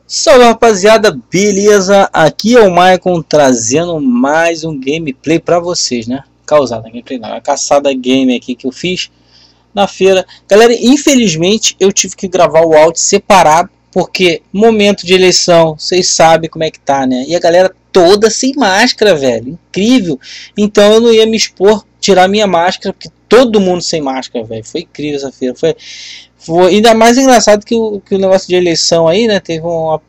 Salve rapaziada, beleza? Aqui é o Maicon trazendo mais um gameplay pra vocês, né? Causada gameplay não, a caçada game aqui que eu fiz na feira. Galera, infelizmente eu tive que gravar o áudio separado, porque momento de eleição, vocês sabem como é que tá, né? E a galera toda sem máscara, velho, incrível. Então eu não ia me expor, tirar minha máscara, porque todo mundo sem máscara, velho. Foi incrível essa feira, foi ainda mais engraçado que o negócio de eleição aí, né? Teve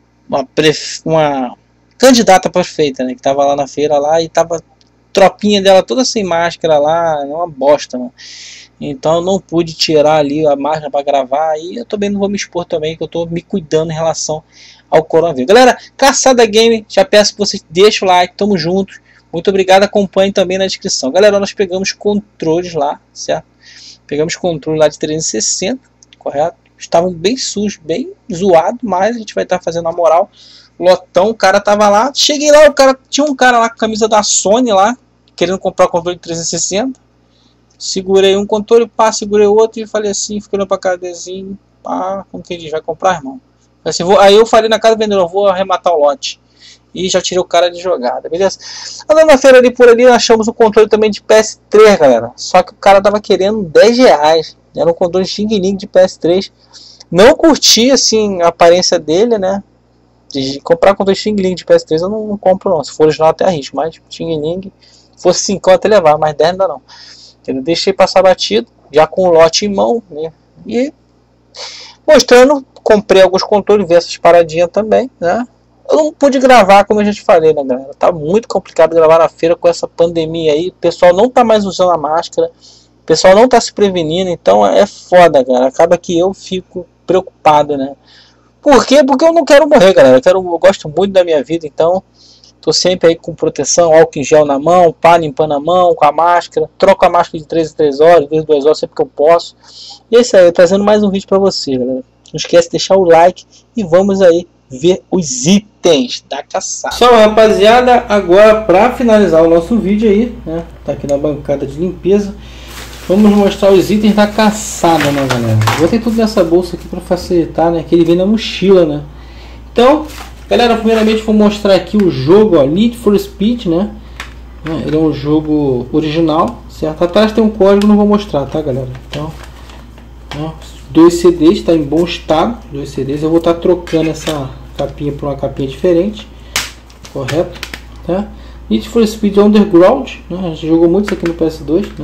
uma candidata a prefeita, né? Que tava lá na feira lá e tava tropinha dela toda sem máscara lá, uma bosta, mano. Então eu não pude tirar ali a máscara para gravar e eu também não vou me expor também, que eu tô me cuidando em relação ao coronavírus. Galera, Caçada Game, já peço que vocês deixem o like, tamo juntos. Muito obrigado, acompanhe também na descrição. Galera, nós pegamos controles lá, certo? Pegamos controle lá de 360, correto? Estavam bem sujos, bem zoados, mas a gente vai estar fazendo a moral. Lotão, o cara tava lá, cheguei lá, tinha um cara lá com a camisa da Sony lá, querendo comprar o controle de 360. Segurei um controle, pá, segurei o outro e falei assim, fiquei olhando pra cadezinho, pá, como que ele vai comprar, irmão? Assim, aí eu falei na casa do vendedor, vou arrematar o lote. E já tirei o cara de jogada, beleza? Andando na feira ali por ali, achamos o controle também de PS3, galera. Só que o cara tava querendo 10 reais. Era um controle Xing Ling de PS3. Não curti, assim, a aparência dele, né? De comprar controle Xing Ling de PS3 eu não compro não. Se for original até arrisco, mas Xing Ling, fosse 50 levar, mas 10 ainda não. Eu deixei passar batido, já com o lote em mão, né? E mostrando, comprei alguns controles, vi essas paradinhas também, né? Eu não pude gravar, como eu já te falei, né, galera? Tá muito complicado gravar na feira com essa pandemia aí. O pessoal não tá mais usando a máscara, o pessoal não tá se prevenindo, então é foda, cara. Acaba que eu fico preocupado, né? Por quê? Porque eu não quero morrer, galera. Eu gosto muito da minha vida, então tô sempre aí com proteção, álcool em gel na mão, pá, limpando a mão, com a máscara. Troco a máscara de 3 em 3 horas, de 2 em 2 horas, sempre que eu posso. E é isso aí, trazendo mais um vídeo pra você, galera. Não esquece de deixar o like e vamos aí ver os itens da caçada. Só rapaziada, agora para finalizar o nosso vídeo aí, né? Tá aqui na bancada de limpeza. Vamos mostrar os itens da caçada, né, galera? Botei tudo nessa bolsa aqui para facilitar, né? Que ele vem na mochila, né? Então, galera, primeiramente vou mostrar aqui o jogo, ó, Need for Speed, né? Ele é um jogo original, certo? Atrás tem um código, não vou mostrar, tá, galera? Então, ó, 2 CDs, está em bom estado, 2 CDs. Eu vou estar trocando essa capinha por uma capinha diferente, correto? Tá? Need for Speed Underground, né? A gente jogou muito isso aqui no PS2, né?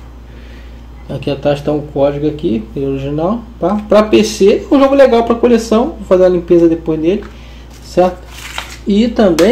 Aqui atrás está um código aqui, original, tá? Para PC, é um jogo legal para coleção. Vou fazer a limpeza depois dele, certo? E também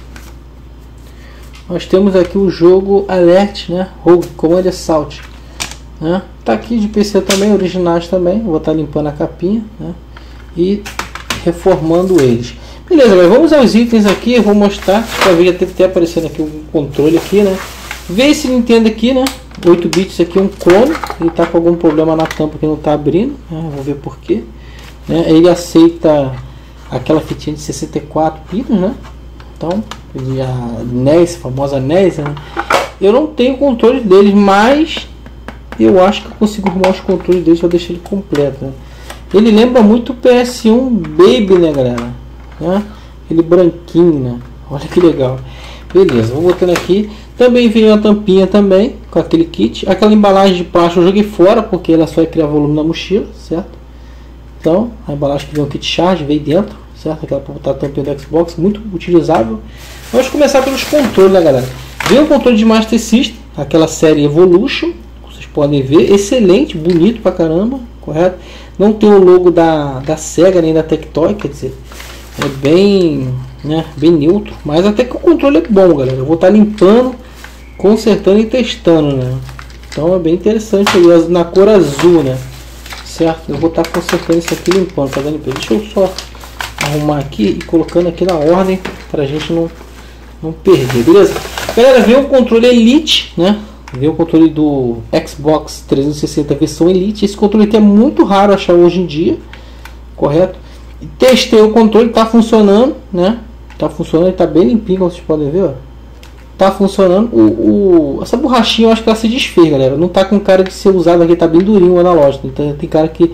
nós temos aqui o jogo Alert, né? Rogue Command Assault, né? Tá aqui de PC também, originais também. Vou estar limpando a capinha, né? E reformando eles. Beleza, mas vamos aos itens aqui. Eu vou mostrar. Para ver, já deve ter aparecendo aqui um controle aqui, né? Vê esse Nintendo aqui, né? 8 bits aqui, um clone. Ele tá com algum problema na tampa que não tá abrindo, né? Vou ver porquê, né? Ele aceita aquela fitinha de 64 pinos, né? Então, a NES, a famosa NES, né? Eu não tenho controle deles, mas eu acho que eu consigo arrumar os controles deles. Vou deixar ele completo, né? Ele lembra muito o PS1 Baby, né, galera? Né? Ele branquinho, né? Olha que legal. Beleza, vou botando aqui. Também veio uma tampinha também com aquele kit. Aquela embalagem de plástico eu joguei fora porque ela só ia criar volume na mochila, certo? Então, a embalagem que veio um kit charge veio dentro, certo? Aquela para botar a tampinha do Xbox, muito utilizável. Vamos começar pelos controles, né, galera? Veio um controle de Master System, aquela série Evolution, vocês podem ver, excelente, bonito pra caramba, correto? Não tem o logo da Sega nem da Tectoy, quer dizer, é bem, né, bem neutro, mas até que o controle é bom, galera. Eu vou estar limpando, consertando e testando, né? Então é bem interessante ali, na cor azul, né? Certo? Eu vou estar consertando isso aqui, limpando, tá dando. Deixa eu só arrumar aqui e colocando aqui na ordem pra gente não perder, beleza? Galera, veio um controle Elite, né? Veio o controle do Xbox 360 versão Elite. Esse controle aqui é muito raro achar hoje em dia, correto? E testei o controle, tá funcionando, né? Tá funcionando, ele tá bem limpinho, como vocês podem ver, ó. Tá funcionando. Essa borrachinha eu acho que ela se desfez, galera. Não tá com cara de ser usado aqui, tá bem durinho o analógico. Então tem cara que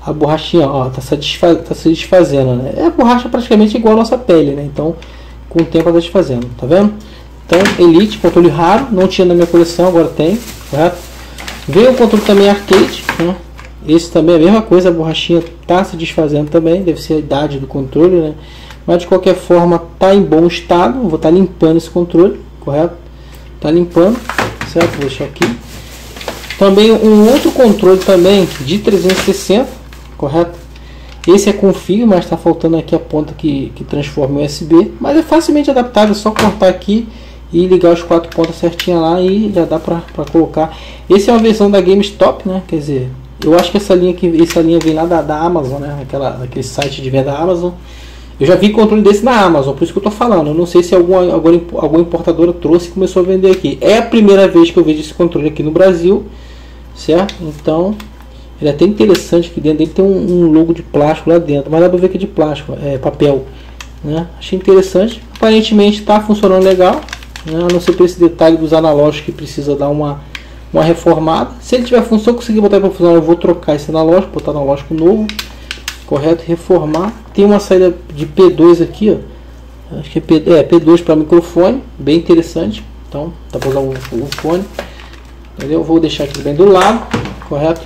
a borrachinha, ó, tá se desfazendo, né? É a borracha praticamente igual a nossa pele, né? Então, com o tempo ela tá desfazendo, tá vendo? Então, Elite, controle raro, não tinha na minha coleção, agora tem, correto? Veio o controle também arcade, né? Esse também é a mesma coisa, a borrachinha tá se desfazendo também, deve ser a idade do controle, né? Mas de qualquer forma tá em bom estado, vou estar limpando esse controle, correto? Tá limpando, certo? Vou deixar aqui. Também um outro controle também de 360, correto? Esse é com fio, mas está faltando aqui a ponta que transforma em USB, mas é facilmente adaptável, é só cortar aqui e ligar os 4 pontas certinho lá e já dá para colocar. Esse é uma versão da GameStop, né? Quer dizer, eu acho que essa linha vem lá da Amazon, né? Aquele site de venda da Amazon. Eu já vi controle desse na Amazon, por isso que eu tô falando. Eu não sei se alguma importadora trouxe e começou a vender aqui. É a primeira vez que eu vejo esse controle aqui no Brasil, certo? Então, ele é até interessante que dentro dele tem um logo de plástico lá dentro, mas dá pra ver que é de plástico, é papel, né? Achei interessante. Aparentemente está funcionando legal, né? A não ser por esse detalhe dos analógicos que precisa dar uma reformada. Se ele tiver função, conseguir botar para funcionar, eu vou trocar esse analógico, botar analógico novo, correto, reformar. Tem uma saída de P2 aqui, ó. Acho que é P2 para microfone, bem interessante. Então, dá para usar o fone. Entendeu? Vou deixar aqui bem do lado, correto?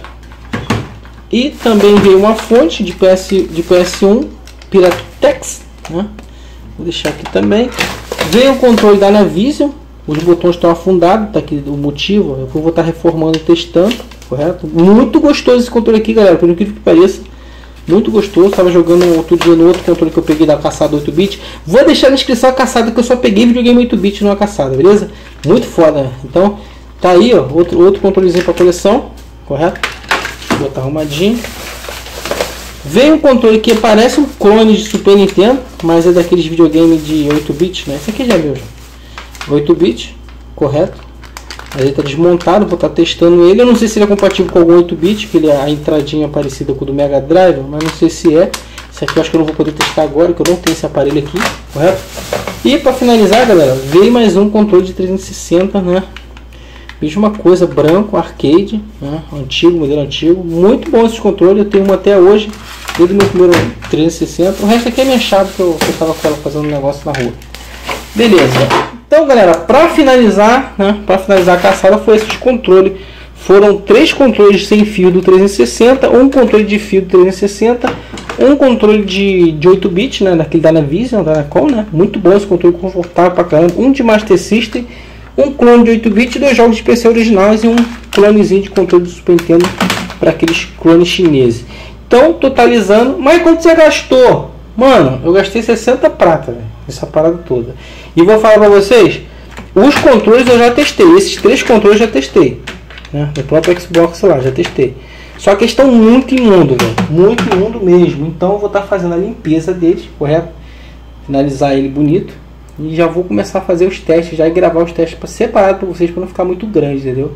E também veio uma fonte de PS1 Piratex, né? Vou deixar aqui também. Veio o controle da Navision. Os botões estão afundados, tá aqui o motivo. Eu vou estar reformando e testando, correto? Muito gostoso esse controle aqui, galera, por incrível que pareça. Muito gostoso. Estava jogando outro dia no outro controle que eu peguei da caçada 8-bit. Vou deixar na descrição a caçada, que eu só peguei videogame 8-bit numa caçada, beleza? Muito foda, né? Então, tá aí, ó, outro controlezinho para coleção, correto? Vou botar arrumadinho. Vem um controle que parece um clone de Super Nintendo, mas é daqueles videogames de 8-bit, né? Esse aqui já é meu, 8-bit, correto? Aí ele está desmontado, vou estar testando ele. Eu não sei se ele é compatível com algum 8-bit, que ele, a entradinha é parecida com o do Mega Drive, mas não sei se é. Esse aqui eu acho que eu não vou poder testar agora, que eu não tenho esse aparelho aqui, correto? E para finalizar, galera, veio mais um controle de 360, né? Mesma coisa, branco, arcade, né? Antigo, modelo antigo. Muito bom esse controle, eu tenho um até hoje, desde o meu primeiro 360. O resto aqui é minha chave que eu estava fazendo um negócio na rua. Beleza. Então, galera, para finalizar, né, para finalizar a caçada foi esse controle. Foram 3 controles sem fio do 360, um controle de fio do 360, um controle de 8-bit, né, daquele da Navision, da Nacon, né? Muito bom esse controle, confortável pra caramba. Um de Master System, um clone de 8-bit, 2 jogos de PC originais e um clonezinho de controle do Super Nintendo para aqueles clones chineses. Então, totalizando, mas quanto você gastou? Mano, eu gastei 60 prata, velho, essa parada toda. E vou falar para vocês, os controles eu já testei, esses 3 controles eu já testei, né? No próprio Xbox lá, já testei. Só que eles estão muito imundo, velho, muito imundo mesmo. Então eu vou estar fazendo a limpeza deles, correto? Finalizar ele bonito. E já vou começar a fazer os testes, já e gravar os testes para separar para vocês, para não ficar muito grande, entendeu?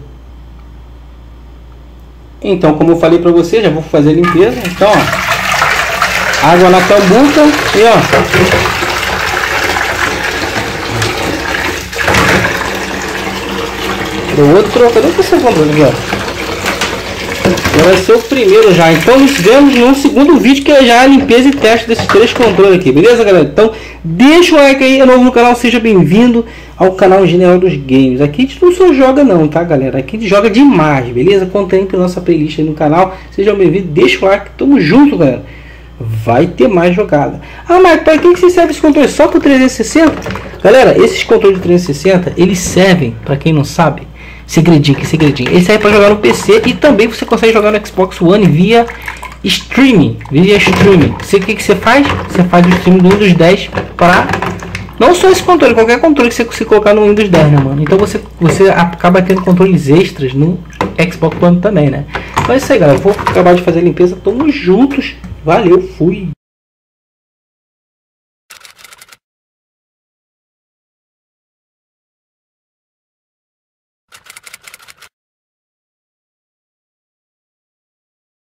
Então, como eu falei para vocês, já vou fazer a limpeza. Então, ó, água na tambuca e ó, do outro, cadê que você comprou aqui, ó? Vai ser o primeiro já. Então nos vemos em um segundo vídeo, que é já a limpeza e teste desses 3 controles aqui, beleza, galera? Então deixa o like aí, é novo no canal, seja bem-vindo ao canal General dos Games. Aqui a gente não só joga não, tá, galera? Aqui a gente joga demais, beleza? Contemple nossa playlist aí no canal, sejam bem-vindos, deixa o like, tamo junto, galera. Vai ter mais jogada. Ah, mas para que você serve esse controle? Só pro 360? Galera, esses controles de 360, eles servem, para quem não sabe, segredinho. Ele serve para jogar no PC e também você consegue jogar no Xbox One via streaming. O que você faz? Você faz o streaming do Windows 10 para não só esse controle, qualquer controle que você conseguir colocar no Windows 10, né, mano? Então você acaba tendo controles extras no Xbox One também, né? Então é isso aí, galera. Vou acabar de fazer a limpeza. Tamo juntos. Valeu, fui.